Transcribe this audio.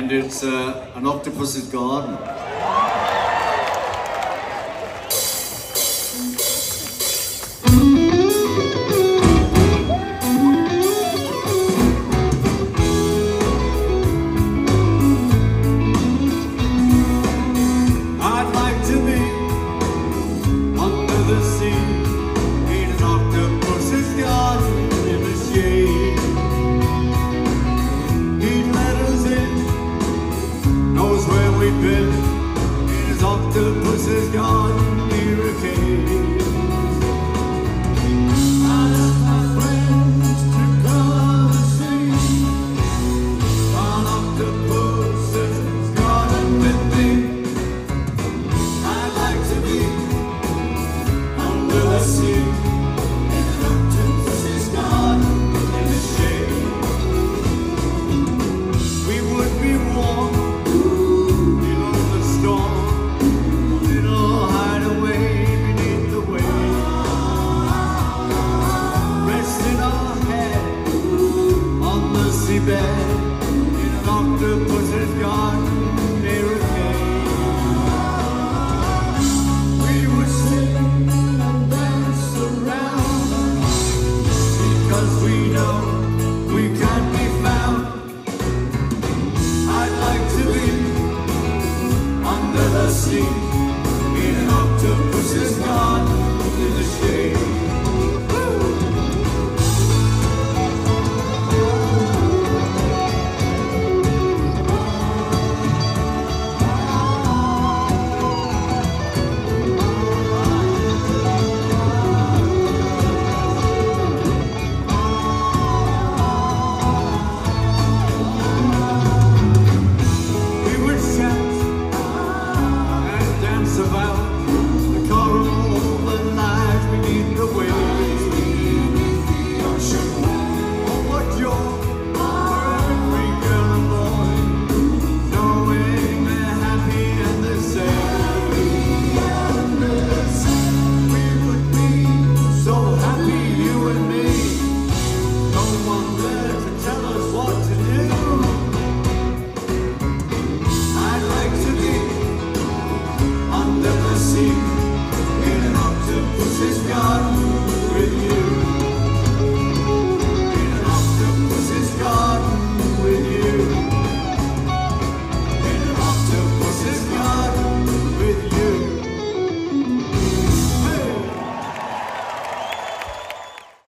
and it's an octopus's garden. I'd like to be under the sea in an octopus's garden in the shade. He'd let us in, knows where we've been, in his octopus's garden near a cave. I asked my friends to come and see an octopus's garden with me. I'd like to be under the sea in an octopus's garden in the shade. We would be warm below the storm, a little hideaway beneath the waves, resting our head on the seabed in an octopus's garden near a cave. We would sing and dance around because we know we can't be found. I'd like to be under the sea in an octopus's garden